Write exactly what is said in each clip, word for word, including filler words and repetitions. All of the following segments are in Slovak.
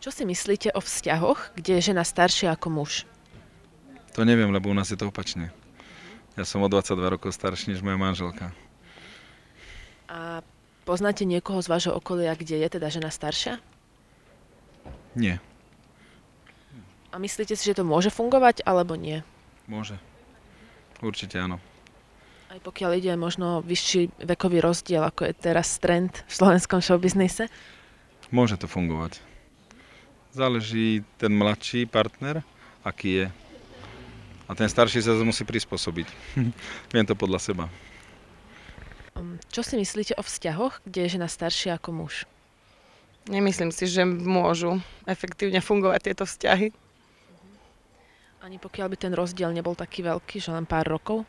Čo si myslíte o vzťahoch, kde je žena staršia ako muž? To neviem, lebo u nás je to opačne. Ja som o dvadsaťdva rokov starší než moja manželka. A poznáte niekoho z vášho okolia, kde je teda žena staršia? Nie, A myslíte si, že to môže fungovať, alebo nie? môže. Určite áno. Aj pokiaľ ide možno vyšší vekový rozdiel, ako je teraz trend v slovenskom showbiznise? Môže to fungovať. Záleží ten mladší partner, aký je. A ten starší sa musí prispôsobiť. Viem to podľa seba. Um, Čo si myslíte o vzťahoch, kde je žena staršia ako muž? Nemyslím si, že môžu efektívne fungovať tieto vzťahy. Ani pokiaľ by ten rozdiel nebol taký veľký, že len pár rokov?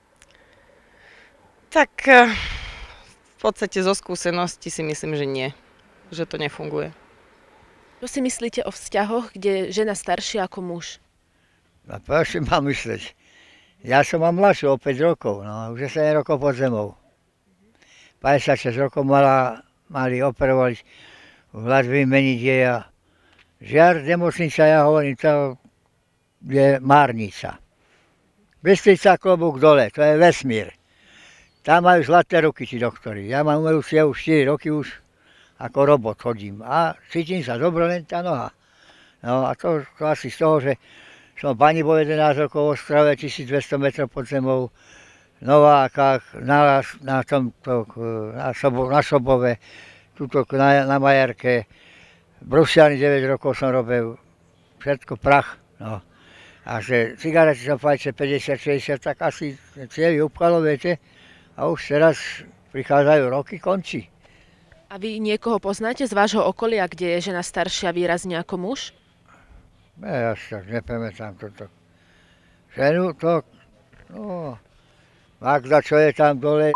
Tak eh, v podstate zo skúsenosti si myslím, že nie. Že to nefunguje. Čo si myslíte o vzťahoch, kde je žena staršia ako muž? A prečo mám mysleť? Ja som mám mladšiu o päť rokov, no už je sedem rokov pod zemou. päťdesiatšesť rokov mala, mali operovali, vlad vymeniť jej a žiar, nemocnica, ja hovorím, to je márnica. Bystrica, klobúk dole, to je vesmír. Tam majú zlaté ruky, tí doktori. Ja mám umelú sievu štyri roky už, ako robot chodím a cítim sa dobre, len tá noha. No a to, to asi z toho, že som pani bol jedenásť rokov v Ostrave, tisícdvesto metrov pod zemou, v Novákach, na, na, tomto, na, Sobo, na Sobove, tuto na, na Majerke. V Brusciani deväť rokov som robil, všetko prach. No. A že cigarety som fajče päťdesiat šesťdesiat, tak asi cieľi upchalo, viete. A už teraz prichádzajú roky, končí. A vy niekoho poznáte z vášho okolia, kde je žena staršia výrazne ako muž? Ne, ja si tak nepamätám toto. Ženu to, no, Magda, čo je tam dole,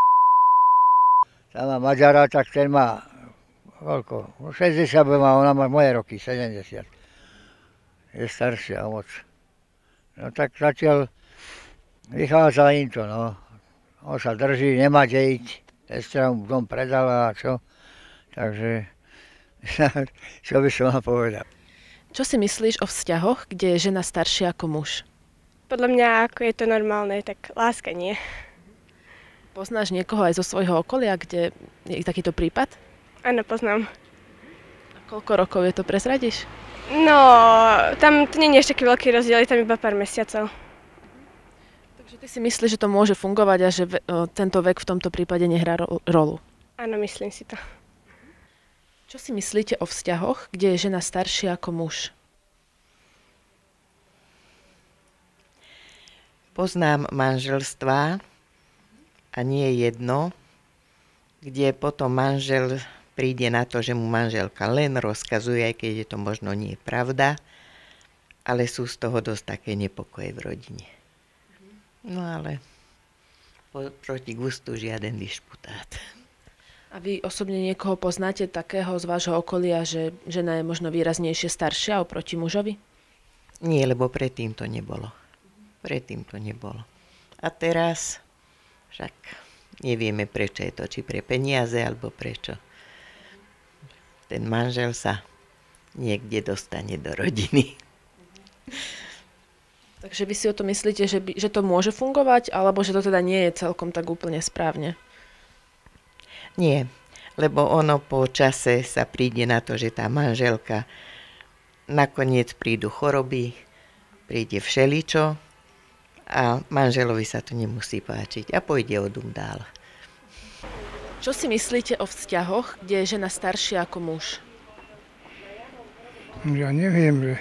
tam má Maďara, tak ten má, koľko, šesťdesiat má, ona má moje roky, sedemdesiat. Je staršia moc. No tak zatiaľ vychádza im to, no. On sa drží, nemá kde ísť, sestra mu dom predala a čo. Takže, čo by som mal povedať. Čo si myslíš o vzťahoch, kde je žena staršia ako muž? Podľa mňa, ako je to normálne, tak láska nie. Poznáš niekoho aj zo svojho okolia, kde je takýto prípad? Áno, poznám. A koľko rokov je to, prezradíš? No, tam to nie je ešte taký veľký rozdiel, je tam iba pár mesiacov. Takže ty si myslíš, že to môže fungovať a že ve, o, tento vek v tomto prípade nehrá ro- rolu? Áno, myslím si to. Čo si myslíte o vzťahoch, kde je žena staršia ako muž? Poznám manželstvá a nie jedno, kde potom manžel príde na to, že mu manželka len rozkazuje, aj keď je to možno nie pravda, ale sú z toho dosť také nepokoje v rodine. No ale po, proti gustu žiaden dišputát. A vy osobne niekoho poznáte takého z vášho okolia, že žena je možno výraznejšie staršia oproti mužovi? Nie, lebo predtým to nebolo. Predtým to nebolo. A teraz však nevieme, prečo je to, či pre peniaze, alebo prečo. Ten manžel sa niekde dostane do rodiny. Takže vy si o to myslíte, že, by, že to môže fungovať, alebo že to teda nie je celkom tak úplne správne? Nie, lebo ono po čase sa príde na to, že tá manželka nakoniec prídu choroby, príde všeličo a manželovi sa to nemusí páčiť a pôjde o dum dál. Čo si myslíte o vzťahoch, kde je žena staršia ako muž? Ja neviem, že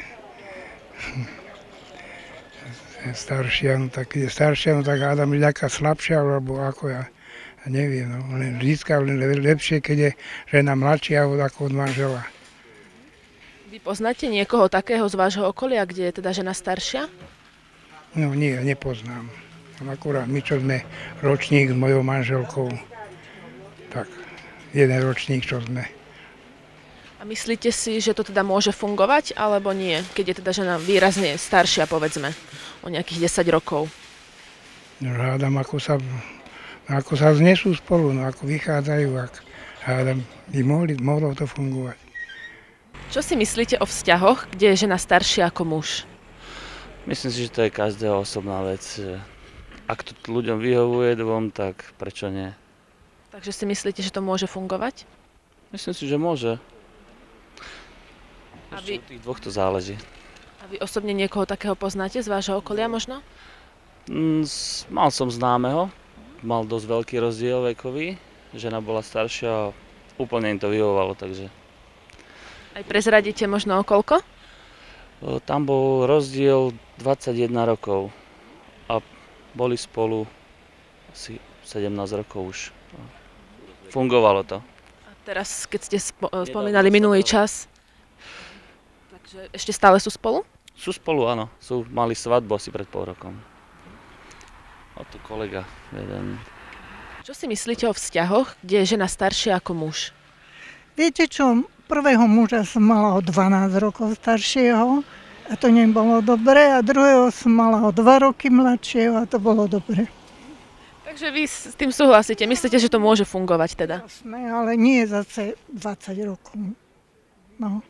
je staršia, no tak je staršia, no tak hádam je nejaká slabšia, alebo ako ja. Ja neviem, no, len vždycka len lepšie, keď je žena mladšia ako od manžela. Vy poznáte niekoho takého z vášho okolia, kde je teda žena staršia? No nie, nepoznám. Akurát my, čo sme ročník s mojou manželkou, tak jeden ročník, čo sme. A myslíte si, že to teda môže fungovať, alebo nie? Keď je teda žena výrazne staršia, povedzme, o nejakých desať rokov. No hádam, ako sa... Ako sa znesú spolu, no ako vychádzajú, ak hádam, by mohli, mohlo to fungovať. Čo si myslíte o vzťahoch, kde je žena staršia ako muž? Myslím si, že to je každého osobná vec. Že ak to ľuďom vyhovuje dvom, tak prečo nie? Takže si myslíte, že to môže fungovať? Myslím si, že môže. A Ešte vy, od tých dvoch to záleží. a vy osobne niekoho takého poznáte z vášho okolia možno? Mm, s- Mal som známeho, mal dosť veľký rozdiel vekový. Žena bola staršia a úplne im to vyhovovalo, takže Aj prezradíte možno o koľko? o, tam bol rozdiel dvadsaťjeden rokov a boli spolu asi sedemnásť rokov už. Fungovalo to. A teraz, keď ste spo- spomínali minulý čas, takže ešte stále sú spolu? Sú spolu, áno. Sú, mali svadbu asi pred pol rokom. A tu kolega jeden. Čo si myslíte o vzťahoch, kde je žena staršia ako muž? Viete čo, prvého muža som mala o dvanásť rokov staršieho a to nebolo dobre a druhého som mala o dva roky mladšieho a to bolo dobre. Takže vy s tým súhlasíte, myslíte, že to môže fungovať teda? Jasné, ale nie zase dvadsať rokov. No.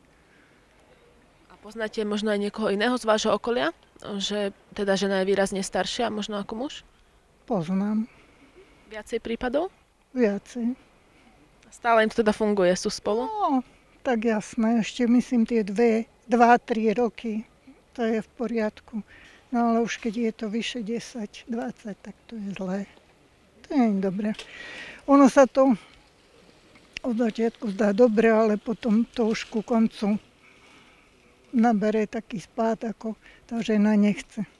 A poznáte možno aj niekoho iného z vášho okolia? Že teda žena je výrazne staršia možno ako muž? Poznám Viacej prípadov? viacej. Stále im to teda funguje, sú spolu? No, tak jasné, ešte myslím tie dve, dva, tri roky, to je v poriadku. No ale už keď je to vyše desať, dvadsať, tak to je zlé. To nie je dobré. Ono sa to od začiatku zdá dobre, ale potom to už ku koncu nabere taký spád, ako tá žena nechce.